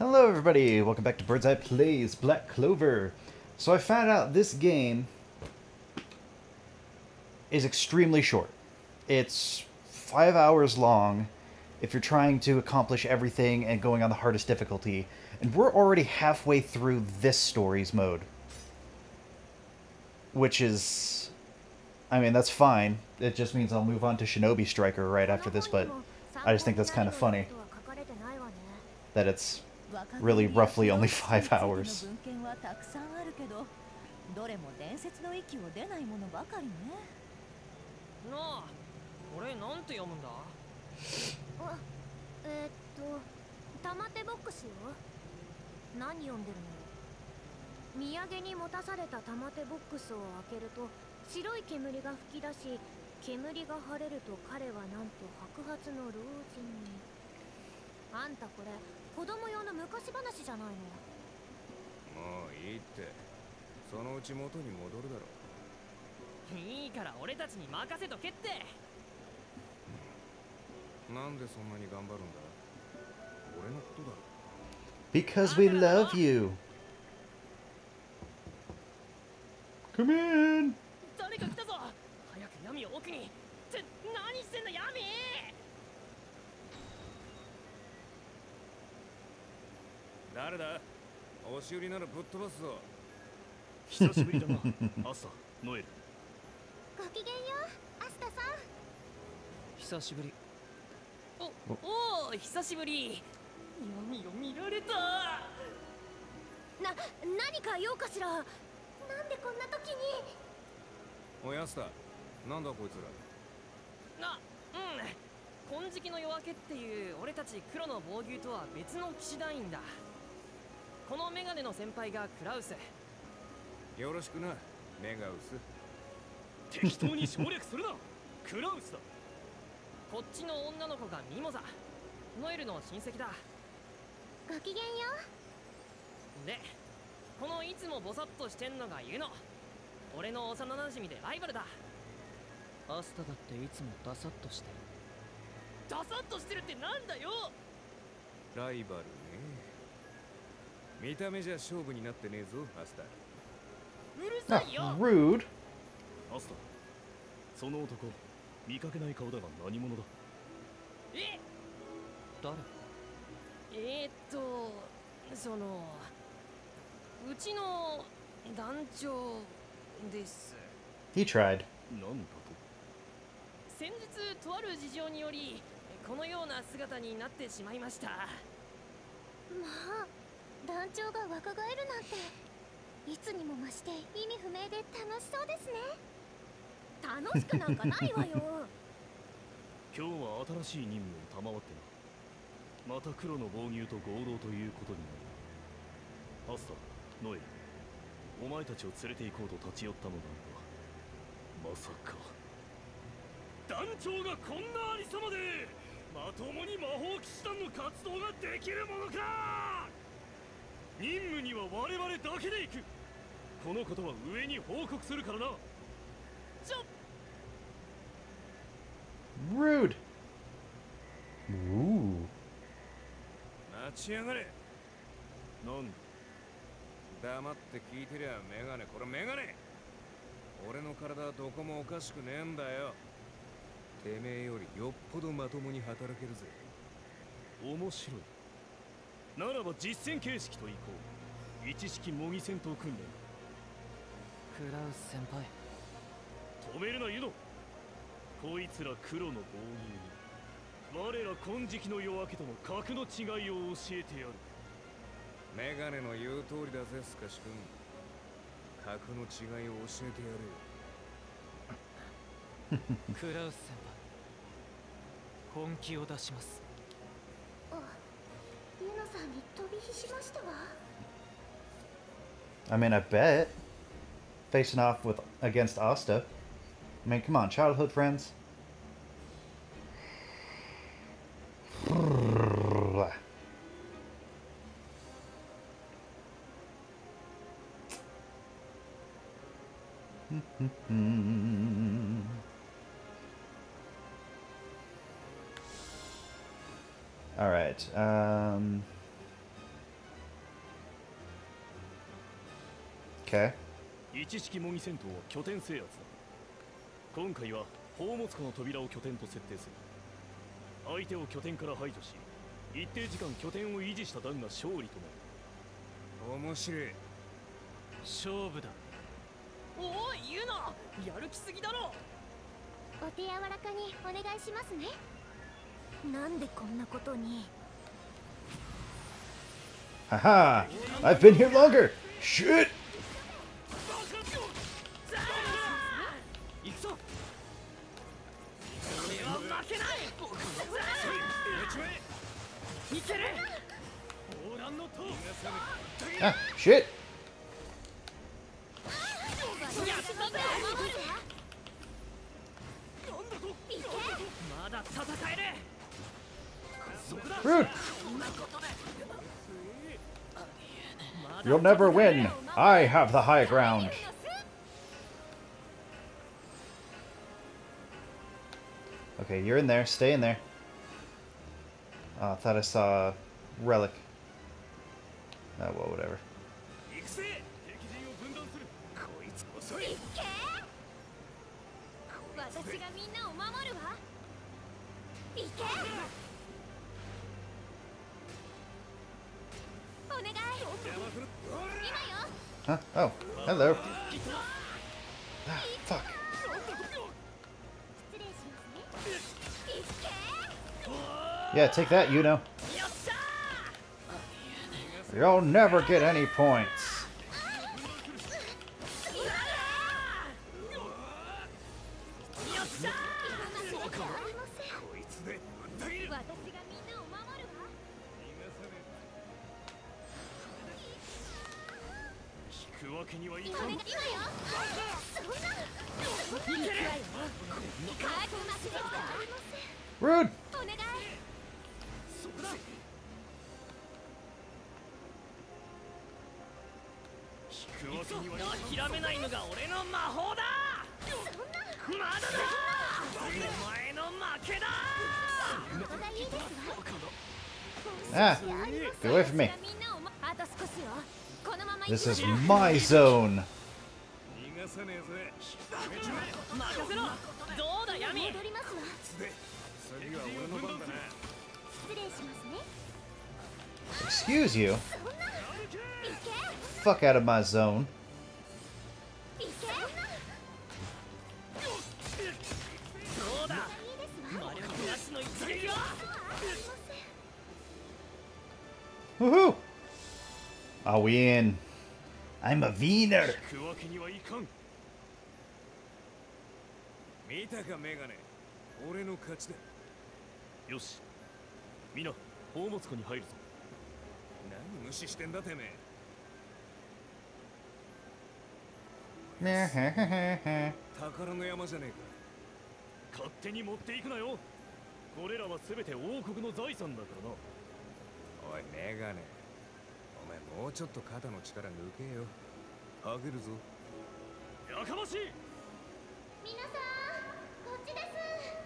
Hello everybody, welcome back to Bird's Eye Plays Black Clover. So I found out this game is extremely short. It's 5 hours long if you're trying to accomplish everything and going on the hardest difficulty. And we're already halfway through this story's mode. Which is... I mean, that's fine. It just means I'll move on to Shinobi Striker right after this, but I just think that's kind of funny. That it's really roughly only 5 hours. どれも伝説の域を出ないものばかりね。 なあ、これなんて読むんだ？ 玉手ボックスよ。何読んでるの？土産に持たされた玉手ボックスを開けると白い煙が吹き出し、煙が晴れると彼はなんと白髪の老人に。あんたこれ子供用の昔話じゃないの？ もういいって。そのうち元に戻るだろう。 いいから俺たちに任せとけって。 なんでそんなに頑張るんだ？俺のことだろ。 Because we love you. Come in. 誰か来たぞ。早く闇を奥に。って何してんだ闇。 誰だ？押し売りならぶっ飛ばすぞ。 久しぶりだな、朝、ノエル。 ごきげんよう、アスタさん。 久しぶり。おお、久しぶり。闇を見られた。 何か用かしら。なんでこんな時に。 おやすた、なんだこいつら。 金色の夜明けっていう俺たち黒の防御とは別の騎士団員だ。このメガネの先輩がクラウス。 よろしくな、メガウス。 適当に省略するな、クラウスだ。 こっちの女の子がミモザ、ノエルの親戚だ。 ごきげんよう。で、このいつもボサッとしてんのがユノ。俺の幼馴染でライバルだ。アスタだっていつもダサッとしてる。ダサッとしてるってなんだよ。 ライバルね。見た目じゃ勝負になってねえぞ、アスタ。 うるさいよ。 Rude. アスタ、その男、見かけない顔だが何者だ？ え？誰？そのうちの団長です。 He tried. なんだと？ 先日とある事情によりこのような姿になってしまいました。 まあ、団長が若返るなんていつにも増して意味不明で楽しそうですね。楽しくなんかないわよ。 今日は新しい任務を賜ってな。また黒の防御と合同ということになる。アスタ、ノエル、お前たちを連れて行こうと立ち寄ったのだが、まさか団長がこんなありさまでまともに魔法騎士団の活動ができるものか。任務には我々だけで行く。このことは上に報告するからな。 Rude. Ooh. 立ち上がれ。 なん黙って聞いてりゃメガネ、これメガネ。俺の体はどこもおかしくねえんだよ。てめえよりよっぽどまともに働けるぜ。 面白い。ならば実戦形式といこう。一式模擬戦闘訓練。 クラウス先輩。 止めるなユノ。こいつら黒の防御に我ら金色の夜明けとの格の違いを教えてやる。 メガネの言う通りだぜ、スカシ君。格の違いを教えてやれよ。 クラウス先輩、本気を出します。 ユノさんに飛び火しましたわ。 I mean, I bet. Facing off with against Asta. I mean, come on, childhood friends. All right. Okay. 一式模擬戦闘は拠点制圧だ。今回は宝物庫の扉を拠点と設定する。相手を拠点から排除し、一定時間拠点を維持した段が勝利となる。 面白い。 勝負だ。おいユナ、やる気すぎだろ。 お手柔らかにお願いしますね。なんでこんなことに。 Haha! I've been here longer! Shit! 行くぞ。俺は負けない。いける。オーランの塔。 Ah, shit! まだ戦える。そこだ。 Rude! You'll never win! I have the high ground! Okay, you're in there. Stay in there. Oh, I thought I saw a relic. Oh, well, whatever. 行くぜ。敵陣を分断する。こいつ遅い。 私がみんなを守るわ。行け。お願い。今よ。 Huh? Oh, hello. Ah, fuck. 失礼しますね。行け。 Yeah, take that, you know. You'll never get any points. 私がみんなを守るわ。 引くわけにはいかん。 今よ。そんな。いける。早くうまくできた。 Rude! お願い。 引くわけにはいかん。 諦めないのが俺の魔法だ。まだだ。お前の負けだ。 ここがいいですわ。 Ah, get away from me. みんなをあと少しよ。このまま This is my zone. 逃がさねえぜ。 任せろ。どうだヤミ。 戻りますわ。 次は俺の番だな。 失礼しますね。 Excuse you. そんな。行け。 Fuck out of my zone. 行け。 どうだ。 いいですわ。 魔力なしの一撃は。 Woohoo! Are we in? I'm a Wiener. 引くわけにはいかん。 見たかメガネ。俺の勝ちだ。 よし。皆、宝物庫に入るぞ。 何無視してんだてめえ。 Meh, 宝の山じゃねえ勝手に持っていくなよ。これらは全て王国の財産だからな。 か。おいメガネ。お前もうちょっと肩の力抜けよ。あげるぞ。 やかましい。 皆さん、こっちです。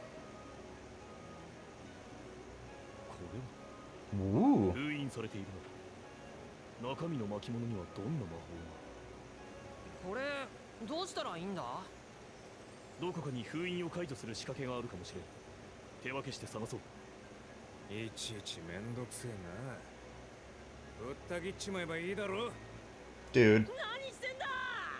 これは Ooh. 封印されているな。中身の巻物にはどんな魔法が。 これどうしたらいいんだ。 どこかに封印を解除する仕掛けがあるかもしれん。手分けして探そう。 いちいちめんどくせえな。ぶった切っちまえばいいだろ。 Dude. 何してんだ。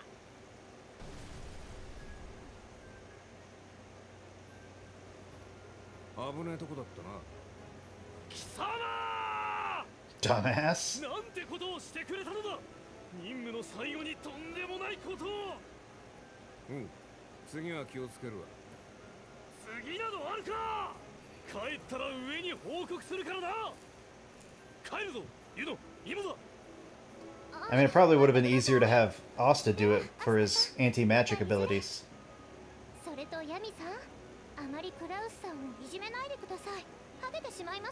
危ないとこだったな。 貴様 Dumbass. なんてことをしてくれたのだ。任務の最後にとんでもないことを。 うん。次は気をつけるわ。 次などあるか。帰ったら上に報告するからな。帰るぞユノ、今だ。 I mean, it probably would have been easier to have Asta do it for his anti-magic abilities. それとヤミさん、あまりクラウスさんをいじめないでください。ハゲてしまいます。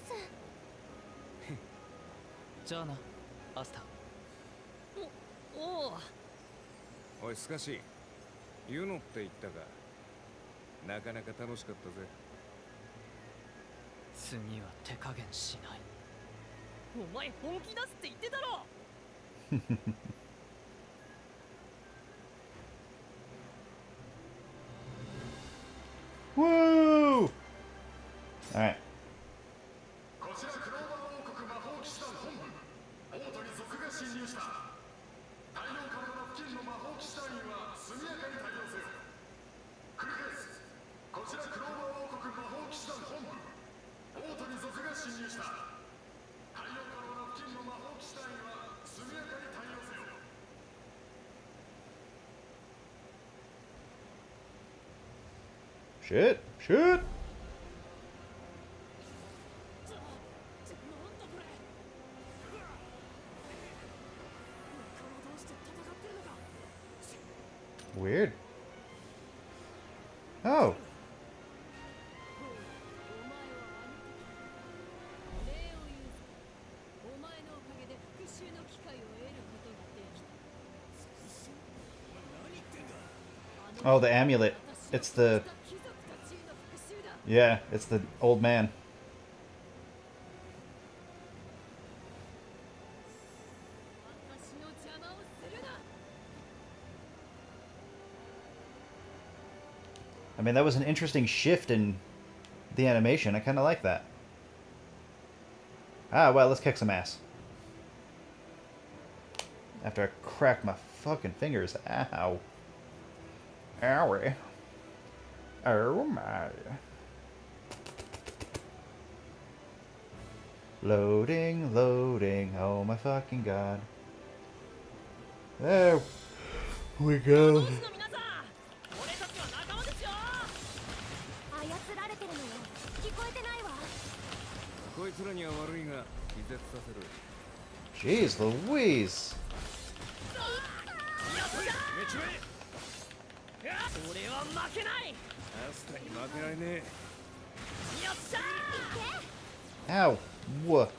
じゃあなアスタ。おお。 おいスカシ、ユノって言ったか。なかなか楽しかったぜ。 次は手加減しない。お前本気出すって言ってたろ。 All right. こちらクローバー王国魔法騎士団本部王都に賊が侵入した太陽カムロ付近の魔法騎士団員は速やかに対応せよ繰り返すこちらクローバー王国魔法騎士団本部王都に賊が侵入した太陽カムロ付近の魔法騎士団員は速やかに対応せよ Shit! Shit! Weird. Oh. お前のおかげで復讐の機会を得ることができた。 Oh, the amulet. It's the... 貴族たちへの復讐だ。 Yeah, it's the old man. 私の邪魔をするな。 I mean, that was an interesting shift in the animation. I kind of like that. Ah, well, let's kick some ass. After I cracked my fucking fingers. Ow. Owie. Oh my. Loading, loading. Oh my fucking god. There we go. の皆さん、俺たちは仲間ですよ。 操られてるのよ。聞こえてないわ。 こいつらには悪いが気絶させる Jeez Louise. 俺は負けない。 アスタに負けられねえよっしゃ Ow. What?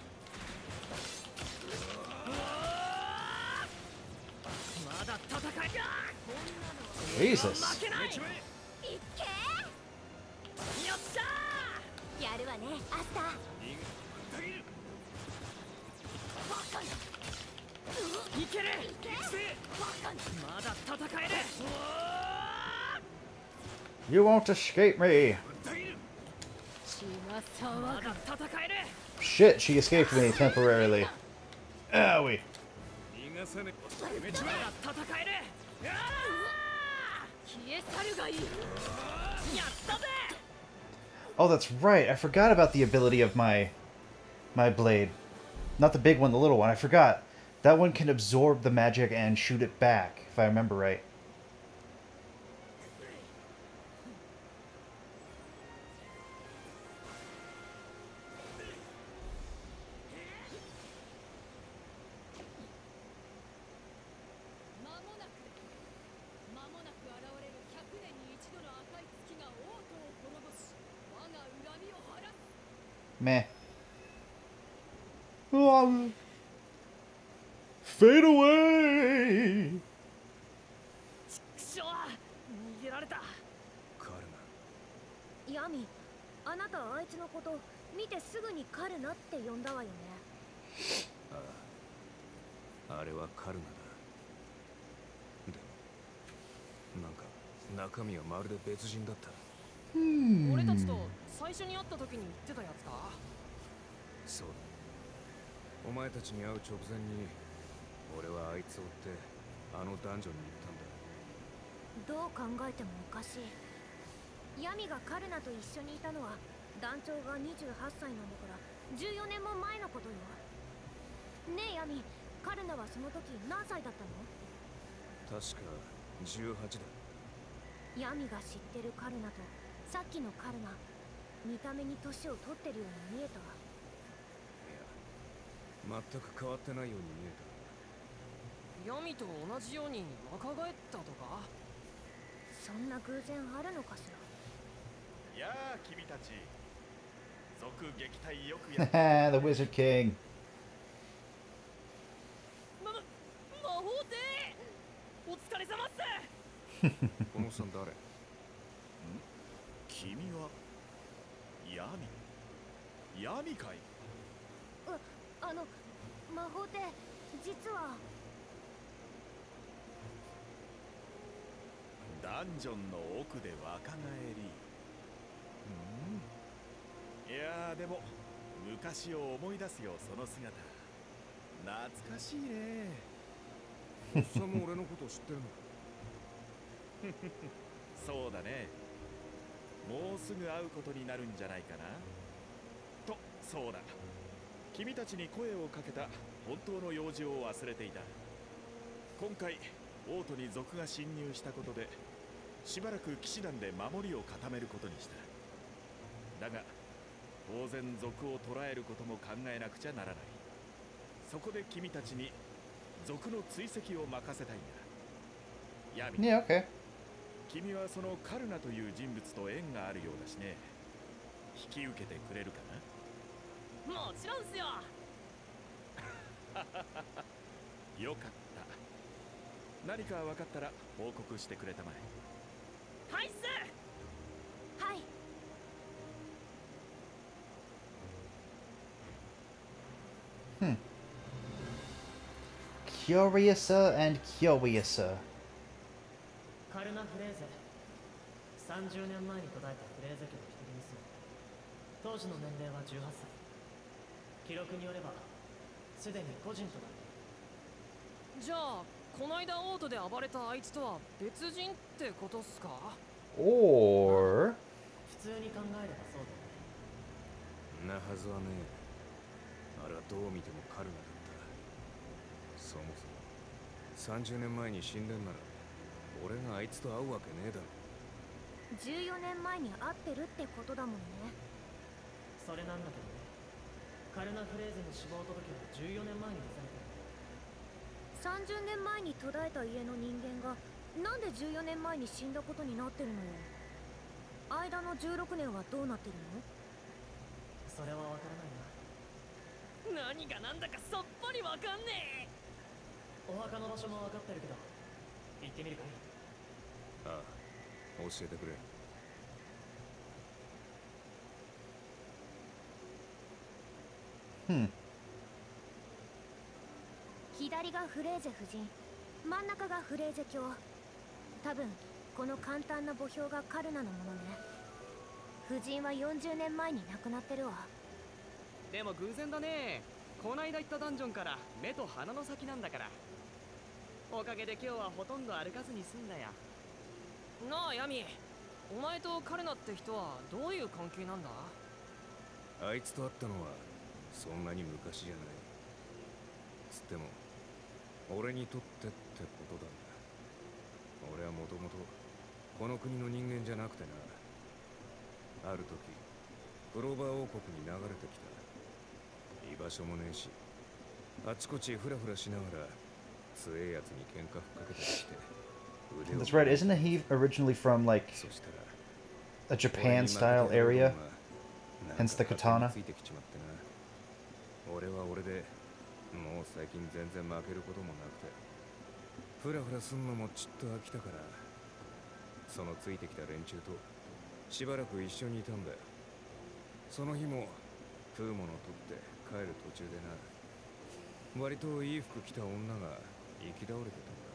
まだ戦いが Jesus. 負けない。 いっけよっしゃやるわね、アスター。 いける。まだ戦える。 You won't escape me. まだ戦える。 Shit, she escaped me temporarily. Owie. 逃がさねまだ戦える。 消え去るがいい。 やったぜ。 Oh, that's right. I forgot about the ability of my blade. Not the big one, the little one. I forgot. That one can absorb the magic and shoot it back, if I remember right. 間もなく現れる100年に一度の赤い月が王都を滅ぼし、我が恨みを晴らす。 Meh. Fade away! くしょ逃げられた。 カルヤミ、あなたあいつのこと見てすぐにカルナって呼んだわよね。 ナあれはカルナだでもなんか中身はまるで別人だった俺たちと最初に会った時に言ってたやつか。 そうだお前たちに会う直前に俺はあいつを追ってあのダンジョンに行ったんだどう考えてもおかしい。ヤミがカルナと一緒にいたのは団長が28歳なんだから14年も前のことよ。ねえヤミ、カルナはその時何歳だったの？ 確か18だヤミが知ってるカルナとさっきのカルナ、見た目に年を取ってるように見えた。 全く変わってないように見え闇と同じように若返ったとか。 そんな偶然あるのかしら。 やあ君たち賊撃退よくやっ Haha, the Wizard King. 魔法帝お疲れ様っす。 たこのおっさん誰君は闇かい魔法帝、実はダンジョンの奥で若返りいやーでも昔を思い出すよその姿。懐かしいね。 おっさんも俺のこと知ってるの？ そうだね。もうすぐ会うことになるんじゃないかな。と、そうだ。君たちに声をかけた本当の用事を忘れていた。今回王都に賊が侵入したことで、しばらく騎士団で守りを固めることにした。だが当然賊を捕らえることも考えなくちゃならない。そこで君たちに賊の追跡を任せたいんだ。ヤミ、 Yeah, okay. 君はそのカルナという人物と縁があるようだしね。引き受けてくれるかな？ もちろんっすよ。 よかった。何か分かったら報告してくれたまえ。 はいっす。 はい。 Curiouser and curiouser. カルナ・フレーゼ。30年前に途絶えたフレーゼ家の一人娘。当時の年齢は18歳。記録によればすでに個人となっている。じゃあこないだオートで暴れたあいつとは別人ってことっすか？ Or 普通に考えればそうだね。 なはずはねえ。あれはどう見てもカルナだった。そもそも30年前に死んでんなら俺があいつと会うわけねえだろ。 14年前に会ってるってことだもんね。 それなんだけどね。カルナ・フレーゼの死亡届は14年前に出されてる。 30年前に途絶えた家の人間がなんで14年前に死んだことになってるのよ。間の16年はどうなってるの？ それはわからないな。何がなんだかさっぱりわかんねえ。お墓の場所もわかってるけど行ってみるかい？ ああ、教えてくれ。 左がフレーゼ夫人、真ん中がフレーゼ卿。多分この簡単な墓標がカルナのものね。夫人は40年前に亡くなってるわ。 でも偶然だね。こないだ行ったダンジョンから目と鼻の先なんだから。おかげで今日はほとんど歩かずに済んだよ。なあヤミ、お前とカルナって人はどういう関係なんだ？ あいつと会ったのはそんなに昔じゃない。つっても俺にとってってことだ。俺はもともとこの国の人間じゃなくてな。ある時クローバー王国に流れてきた。居場所もねえし、あちこちフラフラしながら強えやつに喧嘩ふっかけたりして。 that's right. Isn't he originally from like a Japan style area? Hence the katana. 俺は俺でもう最近全然負けることもなくて、フラフラすんのもちっと飽きたから、そのついてきた連中としばらく一緒にいたんだよ。その日も食うもの取って帰る途中でな、割といい服着た女が行き倒れてたんだ。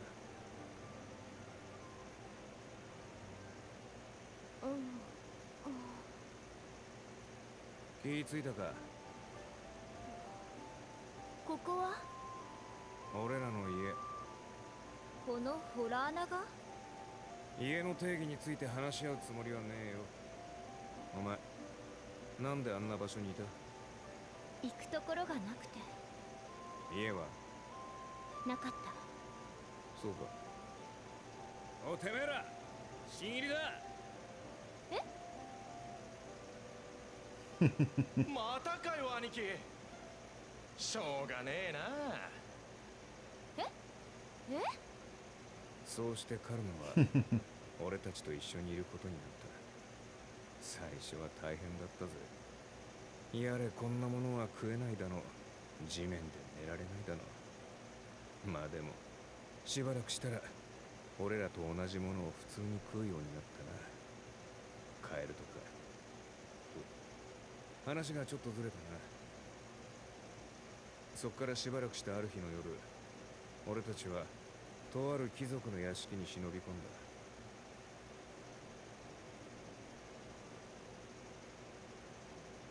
気ついたか？ ここは俺らの家。 このホラー穴が？ 家の定義について話し合うつもりはねえよ。お前なんであんな場所にいた？ 行くところがなくて。 家はなかった。 そうか。おてめえら新入りだ。 またかよ兄貴。しょうがねえな。 そうしてカルナは俺たちと一緒にいることになった。最初は大変だったぜ。やれこんなものは食えないだの、地面で寝られないだの。まあでもしばらくしたら俺らと同じものを普通に食うようになったな。カエルとか。話がちょっとずれたな。そっからしばらくしたある日の夜、俺たちはとある貴族の屋敷に忍び込んだ。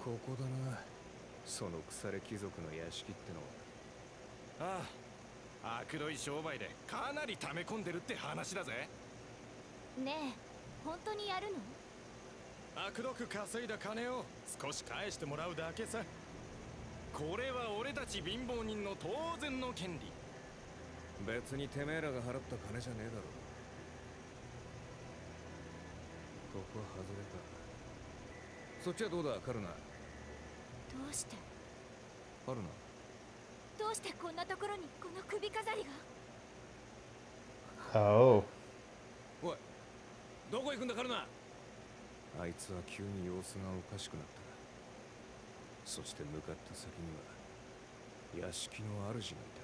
ここだな。その腐れ貴族の屋敷ってのは。ああ、悪どい商売でかなり溜め込んでるって話だぜ。 ねえ、本当にやるの？ 悪どく稼いだ金を少し返してもらうだけさ。これは俺たち貧乏人の当然の権利。別にてめえらが払った金じゃねえだろ。ここは外れか。そっちはどうだ、カルナ。 どうしてカルナ。 どうしてこんなところにこの首飾りが？ Oh. おい、どこ行くんだカルナ。あいつは急に様子がおかしくなった。そして向かった先には屋敷の主がい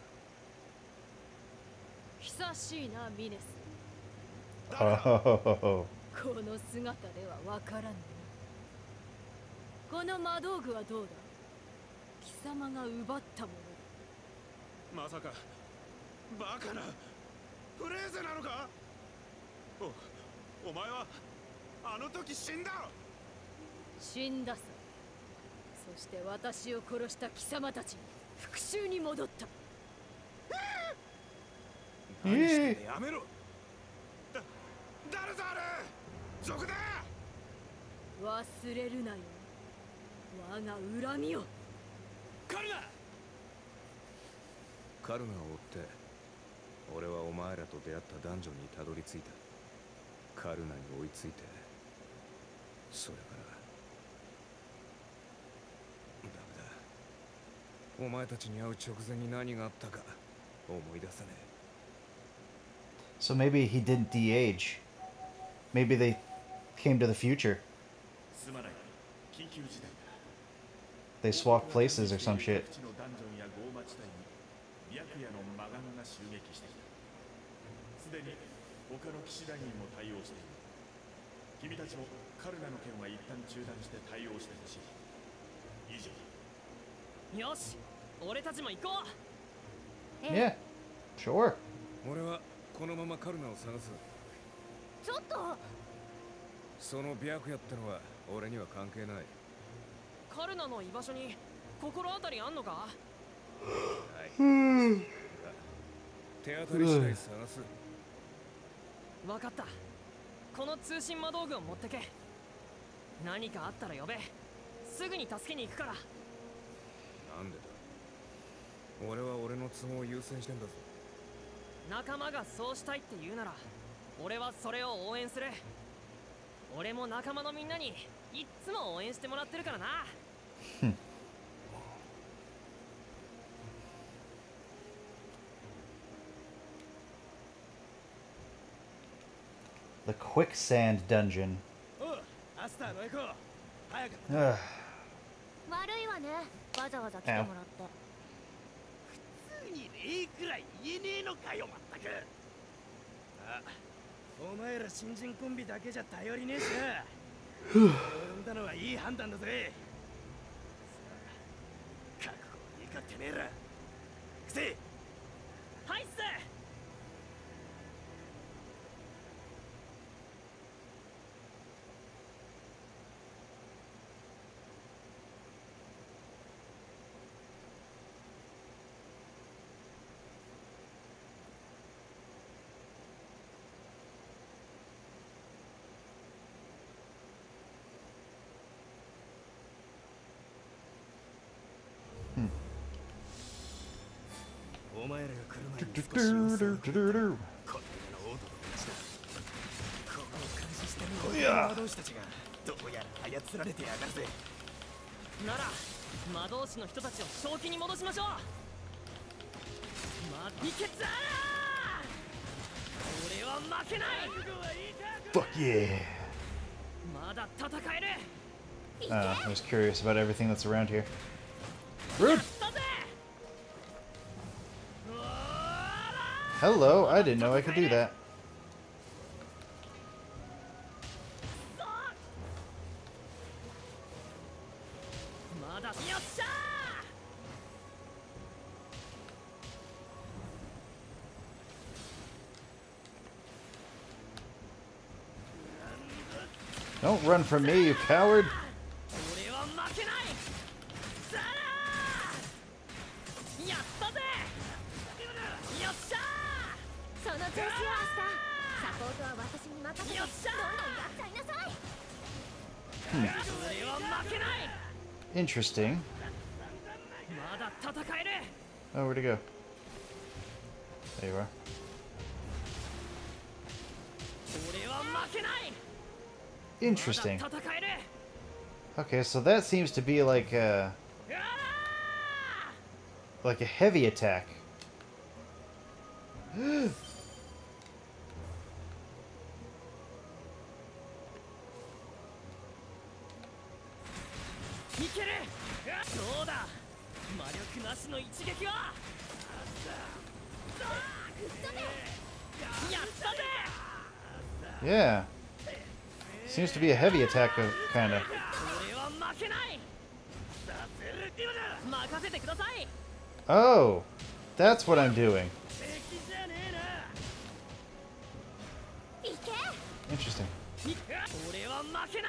た。 久しいなミネス。 Oh. この姿ではわからぬな。この魔道具はどうだ？貴様が奪ったものだ。 まさかバカなフレーゼなのか。お前はあの時死んだ。 死んださ。そして私を殺した貴様たちに復讐に戻った。 何してんだ、やめろ。誰だあれ。賊だ。 忘れるなよ、我が恨みを。 カルナ。カルナを追って俺はお前らと出会ったダンジョンにたどり着いた。カルナに追いついて、それからダメだ。お前たちに会う直前に何があったか思い出さねえ。 So maybe he didn't de-age. Maybe they came to the future. すまない、緊急事態だ。 They swapped places or some shit. 各地のダンジョンやゴーマ地帯に白夜の魔眼が襲撃してきた。すでに他の騎士団員も対応している。君たちもカルナの件は一旦中断して対応してほしい。以上。 よし、俺たちも行こう。 Yeah, sure. 俺はこのままカルナを探す。 ちょっと。 その白夜ってのは俺には関係ない。 カルナの居場所に心当たりあんのか？ はい。手当たり次第探す。 わかった。この通信魔道具を持ってけ。何かあったら呼べ。すぐに助けに行くから。 なんでだ。俺は俺の都合を優先してんだぞ。 仲間がそうしたいって言うなら俺はそれを応援する。俺も仲間のみんなにいっつも応援してもらってるからな。 The quicksand dungeon. おう、アスターのエコー。早く。 Ugh. 悪いわね、わざわざ来てもらって。 普通に礼くらい言えねえのかよ、まったく。あ、お前ら新人コンビだけじゃ頼りねえしな。俺を呼んだのはいい判断だぜ。さあ、覚悟いいかてめえら。くせ。 はいっす。 お前らが来る前に少し様子を伺ったこんなの王道の街だ。ここを監視してるのは魔導士たちがどうやら操られてやがるぜ。 なら魔導士の人たちを正気に戻しましょう。マディケツアラー、俺は負けない。 Fuck yeah. まだ戦える。 I was curious about everything that's around here. Rude. Hello, I didn't know I could do that. まだよっしゃー。 Don't run from me, you coward. 俺は負けない。 調子よアスター。サポートは私に任せてどんどんやっちゃいなさい。 俺は負けない。 Interesting. まだ戦える。 Oh, where'd he go? There you are. 俺は負けない。 Interesting. まだ戦える。 Okay, so that seems to be like a heavy attack. いける。そうだ。魔力なしの一撃は。やったぜ。 Yeah. Seems to be a heavy attack, kind of. 俺は負けない。任せてください。 Oh, that's what I'm doing. いけ。 Interesting. 俺は負けない。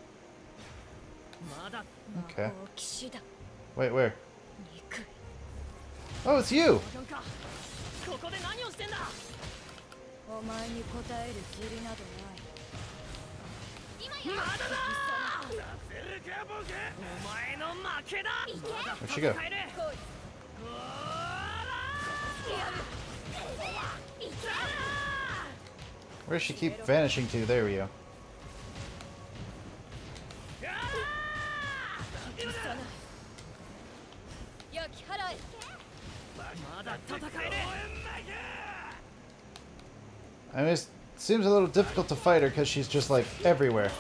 まだ Okay. 騎士だ。 Wait, where? 憎い。 Oh, it's you! なんかここで何をしてんだ。 お前に答える義理などない。 まだだ。お前の負けだ。まだ Where'd she go? 戦える。 Where does she keep vanishing to? There we go. 焼き払え。 まだ戦える。 I mean, it seems a little difficult to fight her because she's just like everywhere.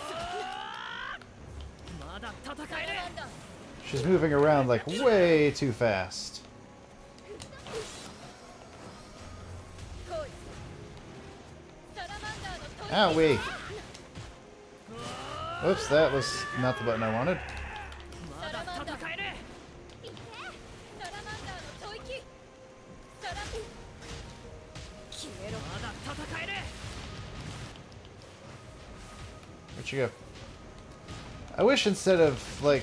まだ戦える。 She's moving around like way too fast. 来い。サラマンダーの Owie! Oops, that was not the button I wanted. まだ戦える。 サラマンダーの吐息。サラ消えろ。 まだ戦える。 Where'd she go? I wish instead of, like,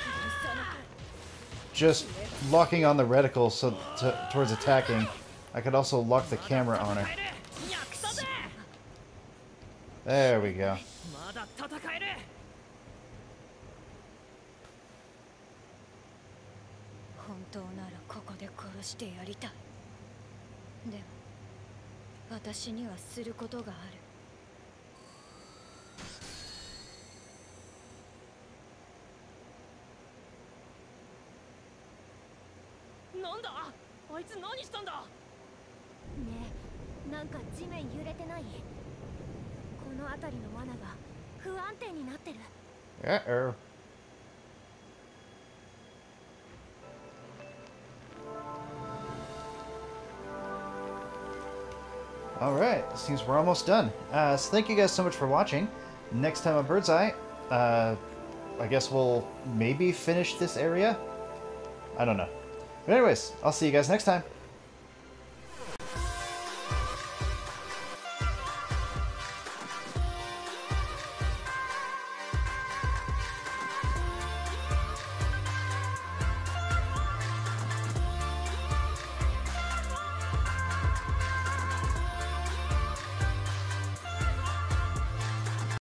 just locking on the reticle towards attacking, I could also lock the camera on her. やったぜ。 There we go. まだ戦える。 本当ならここで殺してやりたい。でも私にはすることがある。 なんだ。あいつ何したんだ。 ねえ、なんか地面揺れてない？この辺りの罠が不安定になってる。 Uh-oh. Alright, seems we're almost done. So thank you guys so much for watching. Next time on Birdseye, I guess we'll maybe finish this area? I don't know. But anyways, I'll see you guys next time.